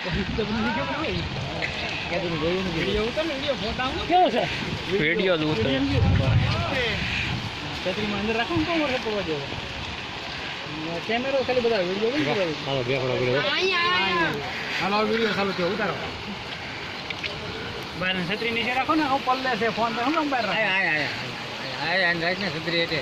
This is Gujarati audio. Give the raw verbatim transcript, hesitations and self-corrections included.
વિડીયો જ ઉતરે છત્રીમાં અંદર રાખો ને કોણ વરસાદ પડવા જેવો કેમેરો ખાલી બધા વિડીયો હાલો બેફડો કર્યો હાલો વિડીયો ચાલુ થયો ઉતારો બહાર છત્રી નીચે રાખો ને હું પલ્લે છે ફોન તો હું બહાર રાખો આય આય આય આય રાખ ને છત્રી એટલે